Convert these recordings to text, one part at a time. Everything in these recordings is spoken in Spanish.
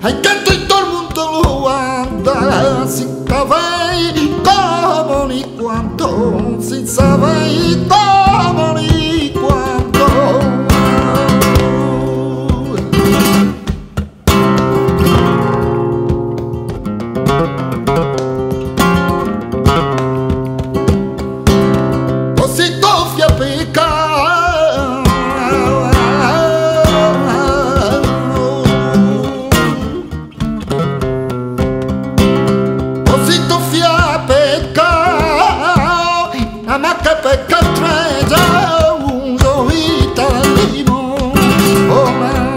Ay, que todo el mundo lo anda sin saber cómo ni cuánto, sin saber cómo ni cuánto. Cosito fui a pecar, cosito fui a pecar, nada más que pecar estrella, un ojito de limón, oh,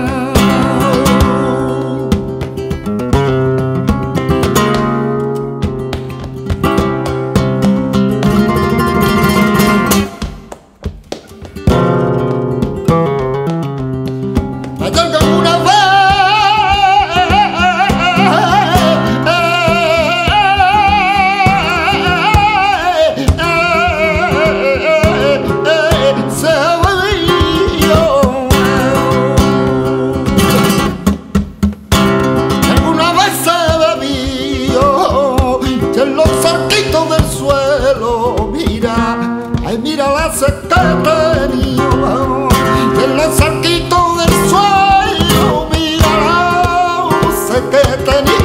una vez se bebió, alguna vez se bebió, y en los cerquitos del suelo, mira, ay, mira la sed que tenía, y en los cerquitos del suelo, mira la sed que tenía.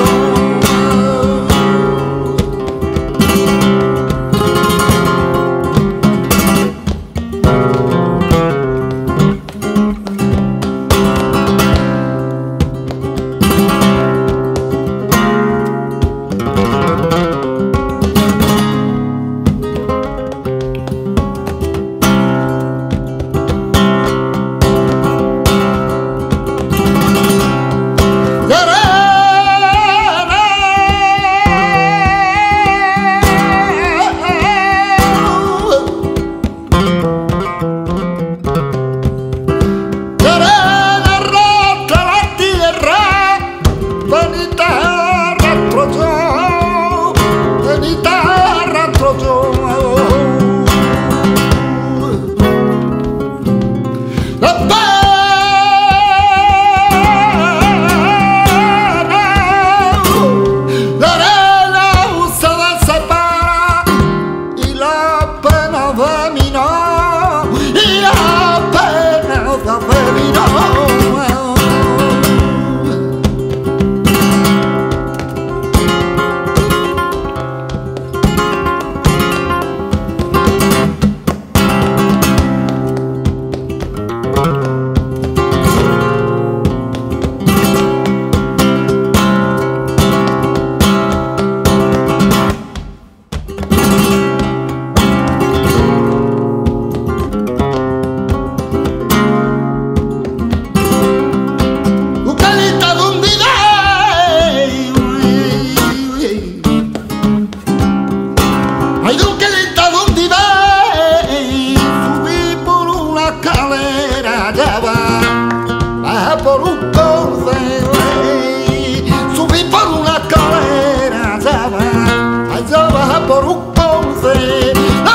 Por un cordel, subí por una escalera, allá baja por un cordel,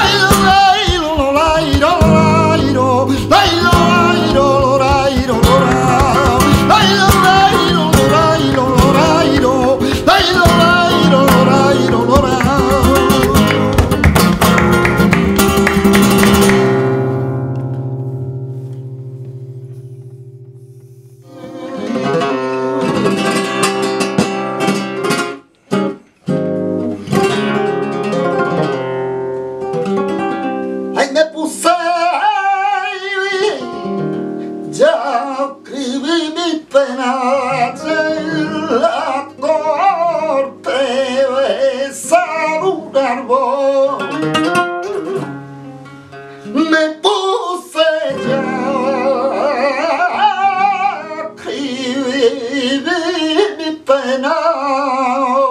me puse, ya escribí mi pena en la corte, besar un árbol. Me puse ya a escribir mi pena